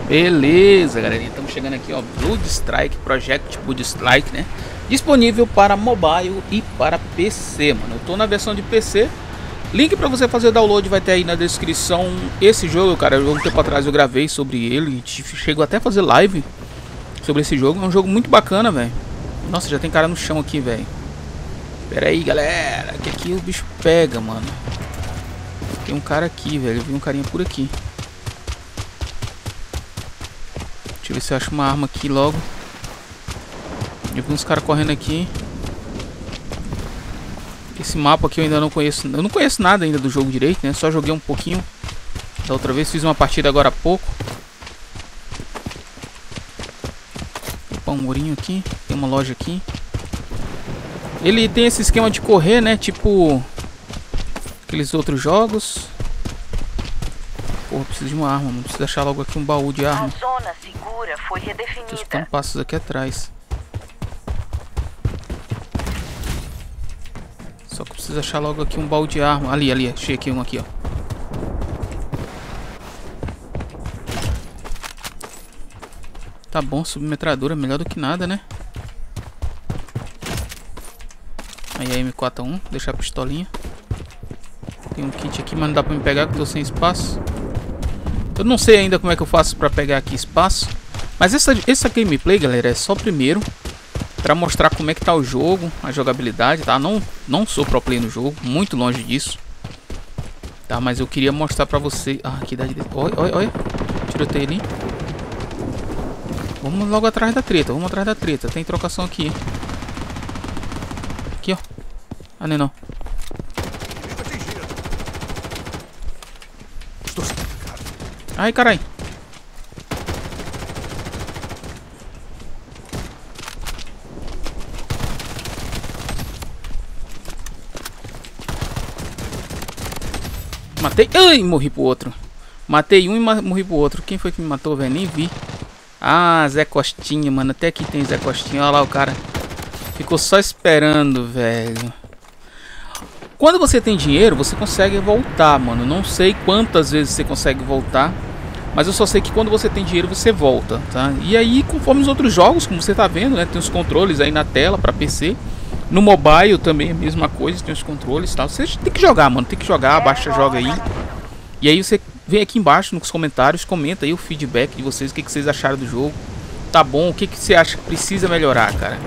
Beleza, galerinha, estamos chegando aqui, ó, Blood Strike, Project Blood Strike, né? Disponível para mobile e para PC, mano. Eu tô na versão de PC. Link para você fazer o download vai ter aí na descrição. Esse jogo, cara, um tempo atrás eu gravei sobre ele, chego até a fazer live sobre esse jogo. É um jogo muito bacana, velho. Nossa, já tem cara no chão aqui, velho. Pera aí, galera, que aqui o bicho pega, mano. Tem um cara aqui, velho. Eu vi um carinha por aqui. Deixa eu ver se eu acho uma arma aqui logo. Eu vi uns caras correndo aqui. Esse mapa aqui eu ainda não conheço. Eu não conheço nada ainda do jogo direito, né? Só joguei um pouquinho da outra vez. Fiz uma partida agora há pouco. Opa, um murinho aqui. Tem uma loja aqui. Ele tem esse esquema de correr, né? Tipo aqueles outros jogos. Porra, preciso de uma arma, mano. Preciso achar logo aqui um baú de arma. A zona segura foi redefinida. Tô escutando passos aqui atrás. Só que eu preciso achar logo aqui um baú de arma. Ali, achei aqui um aqui, ó. Tá bom, submetralhadora, melhor do que nada, né? Aí a M4A1, deixar a pistolinha. Tem um kit aqui, mas não dá pra me pegar porque eu tô sem espaço. Eu não sei ainda como é que eu faço pra pegar aqui espaço. Mas essa gameplay, galera, é só primeiro pra mostrar como é que tá o jogo, a jogabilidade, tá? Não sou pro play no jogo, muito longe disso. Tá, mas eu queria mostrar pra você. Ah, aqui dá de... Olha. Tirotei ali. Vamos logo atrás da treta, Tem trocação aqui. Aqui, ó. Ah, não. Ai, carai. Matei. Ai, morri pro outro. Matei um e morri pro outro. Quem foi que me matou, velho? Nem vi. Ah, Zé Costinha, mano. Até aqui tem Zé Costinha. Olha lá o cara. Ficou só esperando, velho. Quando você tem dinheiro, você consegue voltar, mano. Não sei quantas vezes você consegue voltar, mas eu só sei que quando você tem dinheiro, você volta, tá? E aí, conforme os outros jogos, como você tá vendo, né? Tem os controles aí na tela pra PC. No mobile também é a mesma coisa, tem os controles e tal. Você tem que jogar, mano. Tem que jogar, baixa, joga aí. E aí você vem aqui embaixo nos comentários, comenta aí o feedback de vocês. O que vocês acharam do jogo. Tá bom? O que você acha que precisa melhorar, cara?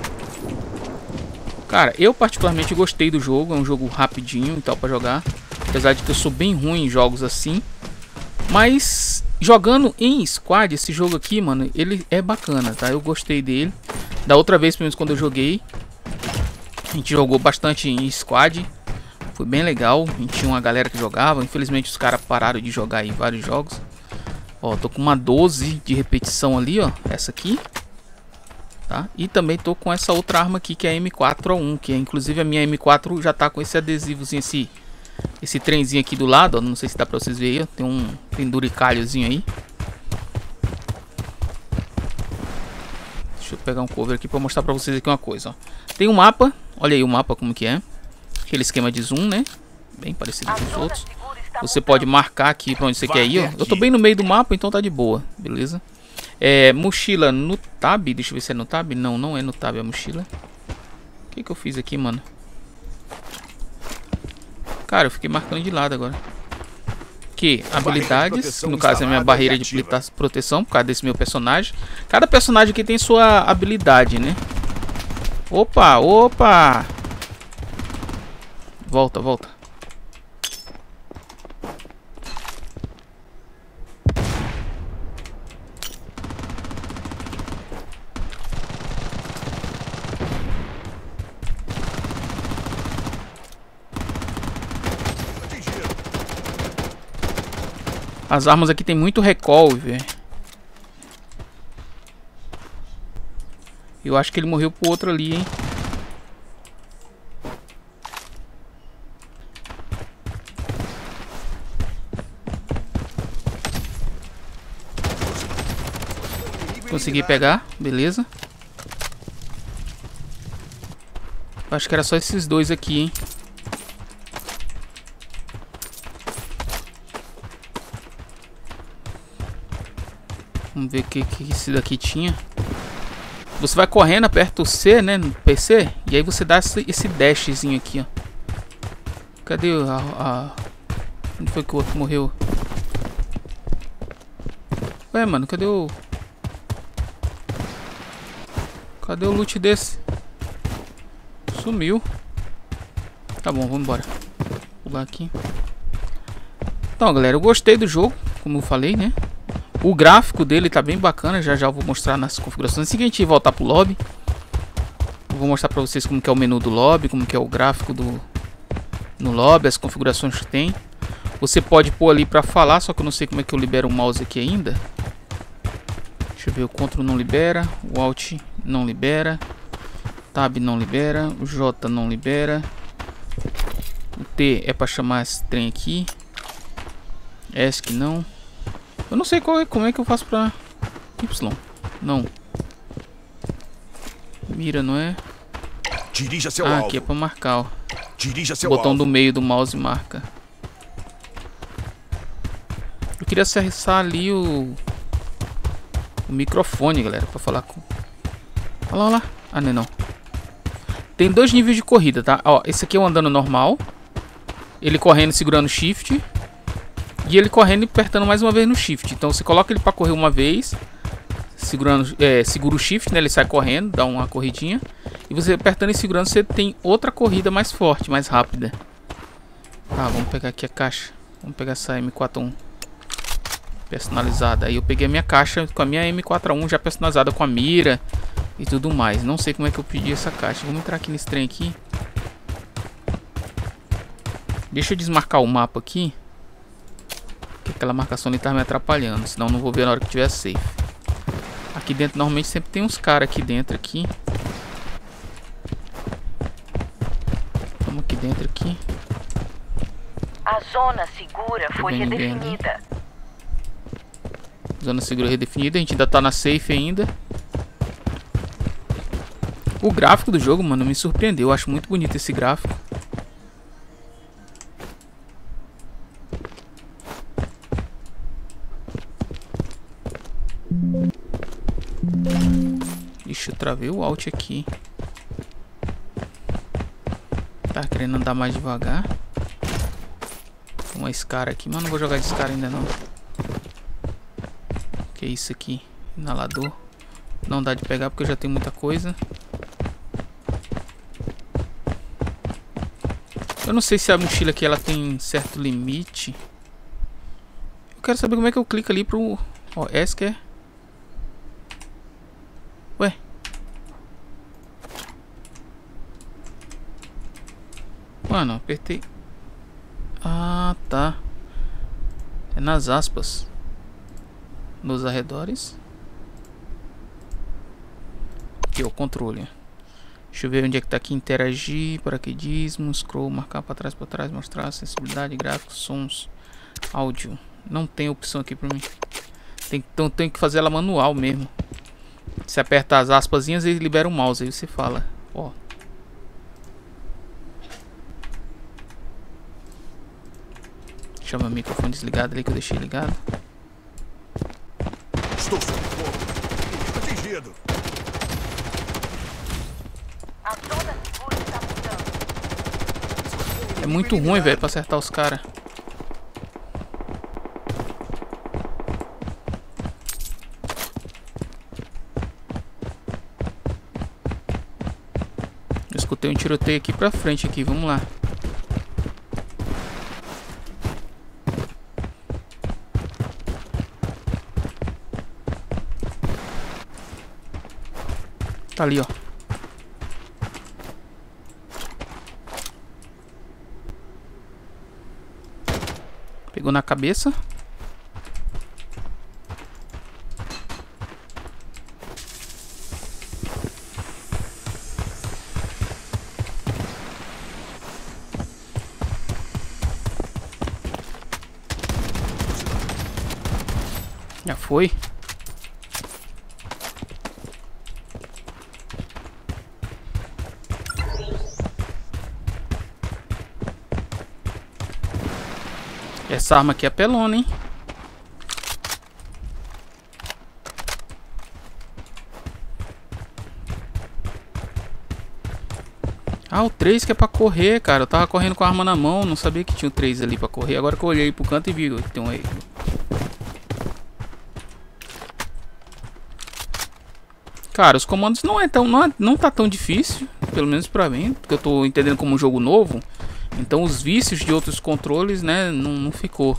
Cara, eu particularmente gostei do jogo. É um jogo rapidinho e tal pra jogar. Apesar de que eu sou bem ruim em jogos assim. Mas jogando em squad, esse jogo aqui, mano, ele é bacana, tá? Eu gostei dele. Da outra vez, pelo menos quando eu joguei, a gente jogou bastante em squad. Foi bem legal. A gente tinha uma galera que jogava. Infelizmente os caras pararam de jogar em vários jogos. Ó, tô com uma 12 de repetição ali, ó. Essa aqui. Tá? E também tô com essa outra arma aqui, que é a M4A1, que é, inclusive a minha M4 já tá com esse adesivozinho, esse trenzinho aqui do lado, ó, não sei se dá pra vocês verem, ó, tem um penduricalhozinho aí. Deixa eu pegar um cover aqui pra mostrar pra vocês aqui uma coisa, ó. Tem um mapa, olha aí o mapa como que é, aquele esquema de zoom, né, bem parecido com os outros. Você pode marcar aqui pra onde você quer ir, ó. Eu tô bem no meio do mapa, então tá de boa, beleza? É, mochila no tab, deixa eu ver se é no tab. Não, não é no tab a mochila. O que eu fiz aqui, mano? Cara, eu fiquei marcando de lado agora. Que habilidades, no caso é a minha barreira de proteção, por causa desse meu personagem. Cada personagem aqui tem sua habilidade, né? Opa. Volta. As armas aqui tem muito recoil, velho. Eu acho que ele morreu pro outro ali, hein. Consegui pegar, beleza. Acho que era só esses dois aqui, hein. Vamos ver o que esse daqui tinha. Você vai correndo, aperta o C, né, no PC. E aí você dá esse dashzinho aqui, ó. Cadê onde foi que o outro morreu? Ué, mano, cadê o loot desse? Sumiu. Tá bom, vamos embora. Vou pular aqui. Então, galera, eu gostei do jogo, como eu falei, né? O gráfico dele tá bem bacana, já eu vou mostrar nas configurações. Assim que a gente voltar pro lobby, eu vou mostrar pra vocês como que é o menu do lobby, como que é o gráfico no lobby, as configurações que tem. Você pode pôr ali pra falar, só que eu não sei como é que eu libero o mouse aqui ainda. Deixa eu ver, o Ctrl não libera, o Alt não libera, Tab não libera, o J não libera, o T é pra chamar esse trem aqui, ESC não. Eu não sei como é que eu faço pra Y. Não. Mira, não é? Dirija seu alvo. Aqui é pra marcar, ó. Dirija seu O botão alvo. do meio do mouse marca. Eu queria acessar ali o microfone, galera, pra falar com... Olha lá. Ah, não é não. Tem 2 níveis de corrida, tá? Ó, esse aqui é o andando normal. Ele correndo segurando Shift. E ele correndo e apertando mais uma vez no Shift. Então você coloca ele pra correr uma vez, segura o Shift, né? Ele sai correndo, dá uma corridinha. E você apertando e segurando, você tem outra corrida mais forte, mais rápida. Tá, vamos pegar aqui a caixa. Vamos pegar essa M41 personalizada. Aí eu peguei a minha caixa com a minha M41 já personalizada com a mira e tudo mais. Não sei como é que eu pedi essa caixa. Vamos entrar aqui nesse trem aqui. Deixa eu desmarcar o mapa aqui. Aquela marcação ali tá me atrapalhando, senão eu não vou ver na hora que tiver safe. Aqui dentro normalmente sempre tem uns caras aqui dentro aqui. Vamos aqui dentro aqui. A zona segura foi redefinida. Zona segura redefinida, a gente ainda tá na safe ainda. O gráfico do jogo, mano, me surpreendeu. Eu acho muito bonito esse gráfico. Ixi, eu travei o Alt aqui. Tá querendo andar mais devagar. Tem uma Scar aqui, mas não vou jogar de Scar ainda não. Que é isso aqui? Inalador. Não dá de pegar porque eu já tenho muita coisa. Eu não sei se a mochila aqui ela tem certo limite. Eu quero saber como é que eu clico ali pro... Ó, ESC é... Ué? Mano, apertei. Ah, tá. É nas aspas. Nos arredores. Aqui, ó, o controle. Deixa eu ver onde é que tá aqui. Interagir, paraquedismo, scroll, marcar pra trás, mostrar, sensibilidade, gráficos, sons, áudio. Não tem opção aqui pra mim. Então tem que fazer ela manual mesmo. Você aperta as aspasinhas e libera o mouse. Aí você fala, ó. Deixa o microfone desligado ali que eu deixei ligado. Estou sob fogo. Atingido. A zona segura está mudando. É muito ruim, velho, pra acertar os caras. Eu escutei um tiroteio aqui pra frente aqui, vamos lá. Tá ali, ó. Pegou na cabeça. Já foi. Essa arma aqui é pelona, hein? Ah, o 3 que é pra correr, cara. Eu tava correndo com a arma na mão, não sabia que tinha o 3 ali pra correr. Agora que eu olhei pro canto e vi que tem um aí. Cara, os comandos não tá tão difícil, pelo menos pra mim, porque eu tô entendendo como um jogo novo. Então os vícios de outros controles, né, não ficou.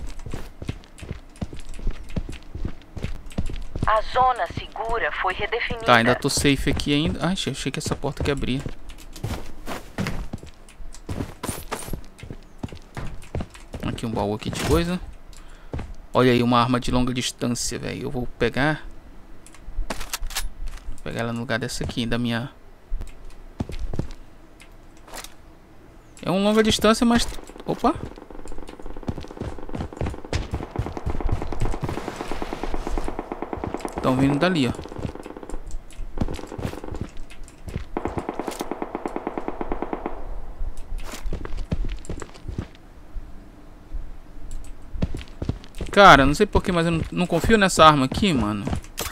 A zona segura foi redefinida. Tá, ainda tô safe aqui ainda. Ai, achei que essa porta que abria. Aqui um baú aqui de coisa. Olha aí, uma arma de longa distância, velho. Eu vou pegar. Vou pegar ela no lugar dessa aqui, da minha. É um longa distância, mas... Opa! Estão vindo dali, ó. Cara, não sei porquê, mas eu não confio nessa arma aqui, mano.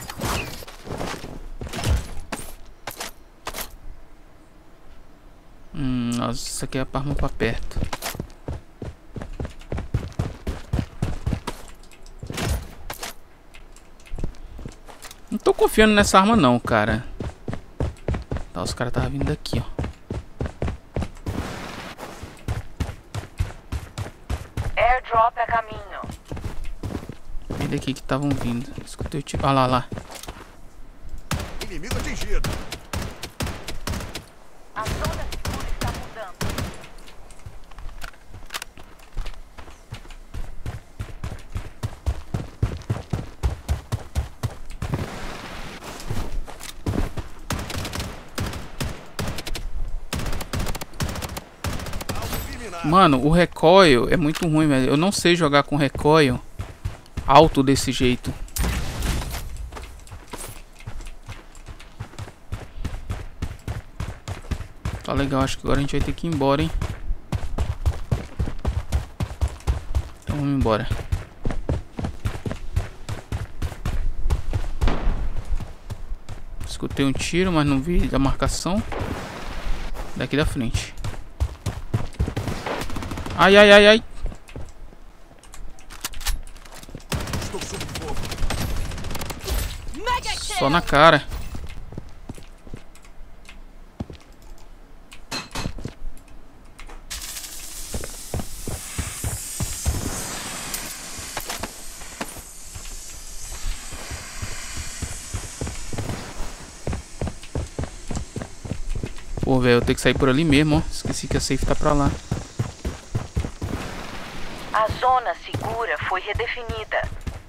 Nossa, isso aqui é a arma pra perto. Não tô confiando nessa arma não, cara. Tá, os caras estavam vindo daqui, ó. Airdrop a caminho. Vi daqui que estavam vindo. Escutei o tiro. Ah, lá. Inimigo atingido. A zona segura está mudando. Mano, o recoil é muito ruim, velho. Eu não sei jogar com recoil alto desse jeito. Tá legal, acho que agora a gente vai ter que ir embora, hein. Então vamos embora. Escutei um tiro, mas não vi a marcação. Daqui da frente. Ai. Estou sob fogo. Só na cara. Pô, velho, eu tenho que sair por ali mesmo, ó. Esqueci que a safe tá pra lá. A zona segura foi redefinida.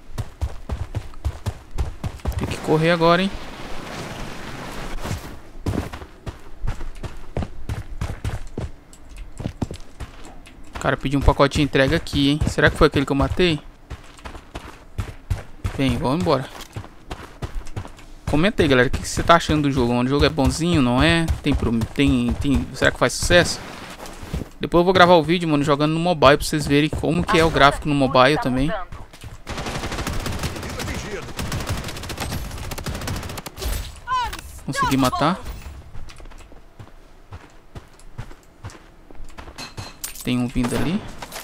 Tem que correr agora, hein. O cara pediu um pacote de entrega aqui, hein. Será que foi aquele que eu matei? Bem, vamos embora. Comenta aí, galera, o que você tá achando do jogo? O jogo é bonzinho, não é? Será que faz sucesso? Depois eu vou gravar o vídeo, mano, jogando no mobile pra vocês verem como que é o gráfico no mobile também. Consegui matar. Tem um vindo ali.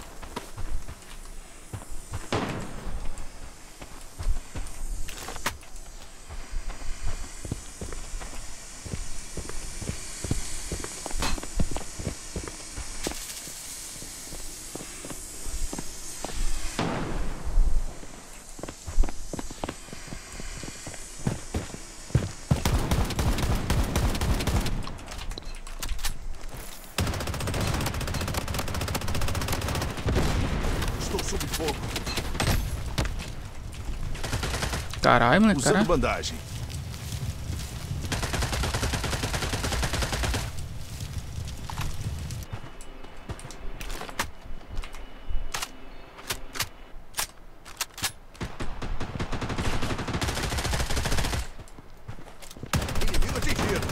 Sob fogo. Caralho, moleque, Usando caralho. bandagem. Inimigo atingido.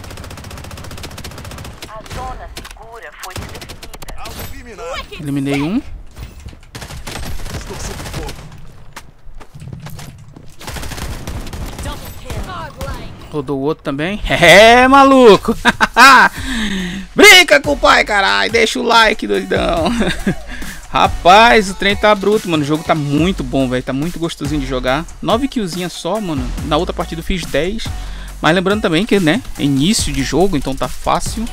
A zona segura foi redefinida. Alvo eliminado. Eliminei um. Estou sob fogo. Double kill. Godlike. Rodou o outro também. É, maluco. Brinca com o pai, caralho. Deixa o like, doidão. Rapaz, o trem tá bruto, mano. O jogo tá muito bom, velho. Tá muito gostosinho de jogar. 9 killzinhas só, mano. Na outra partida eu fiz 10. Mas lembrando também que, né, é início de jogo, então tá fácil.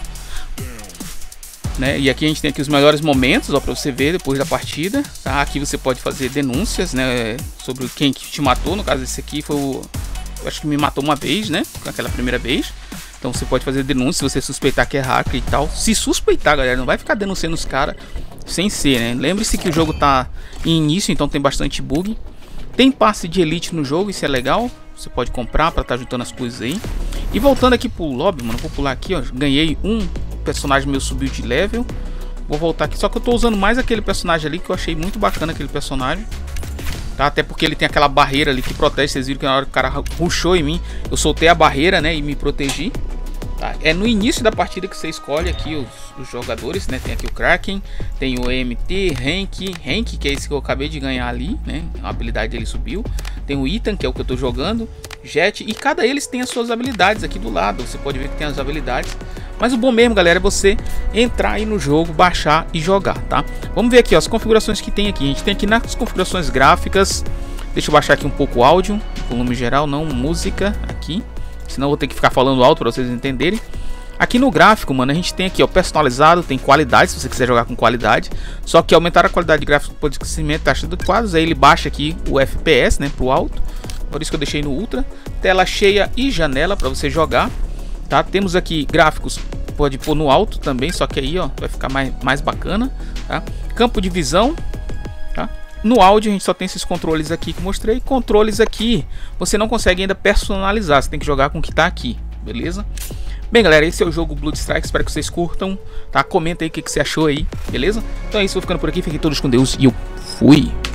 Né? E aqui a gente tem aqui os melhores momentos, ó, pra você ver depois da partida. Tá? Aqui você pode fazer denúncias, né, sobre quem que te matou. No caso, esse aqui foi o... Eu acho que me matou uma vez, né? Aquela primeira vez. Então você pode fazer denúncia se você suspeitar que é hacker e tal. Se suspeitar, galera, não vai ficar denunciando os caras sem ser, né? Lembre-se que o jogo tá em início, então tem bastante bug. Tem passe de elite no jogo, isso é legal. Você pode comprar pra estar juntando as coisas aí. E voltando aqui pro lobby, mano, vou pular aqui, ó. Ganhei um personagem meu, subiu de level. Vou voltar aqui, só que eu tô usando mais aquele personagem ali, que eu achei muito bacana aquele personagem. Tá? Até porque ele tem aquela barreira ali que protege. Vocês viram que na hora que o cara rushou em mim, eu soltei a barreira, né, e me protegi. Tá? É no início da partida que você escolhe aqui os jogadores, né? Tem aqui o Kraken, tem o EMT, Hank, que é esse que eu acabei de ganhar ali, né? A habilidade dele subiu. Tem o Ethan, que é o que eu tô jogando, Jet, e cada eles tem as suas habilidades aqui do lado. Você pode ver que tem as habilidades. Mas o bom mesmo, galera, é você entrar aí no jogo, baixar e jogar, tá? Vamos ver aqui, ó, as configurações que tem aqui. A gente tem aqui nas configurações gráficas. Deixa eu baixar aqui um pouco o áudio, volume geral, não música aqui. Senão eu vou ter que ficar falando alto para vocês entenderem. Aqui no gráfico, mano, a gente tem aqui, ó, personalizado, tem qualidade, se você quiser jogar com qualidade. Só que aumentar a qualidade de gráfico por crescimento, taxa de quadros, aí ele baixa aqui o FPS, né, pro alto. Por isso que eu deixei no ultra. Tela cheia e janela para você jogar, tá? Temos aqui gráficos, pode pôr no alto também, só que aí, ó, vai ficar mais bacana, tá? Campo de visão, tá? No áudio a gente só tem esses controles aqui que mostrei. Controles aqui você não consegue ainda personalizar, você tem que jogar com o que tá aqui, beleza? Bem, galera, esse é o jogo Blood Strike, espero que vocês curtam, tá? Comenta aí o que você achou aí, beleza? Então é isso, vou ficando por aqui, fiquem todos com Deus e eu fui!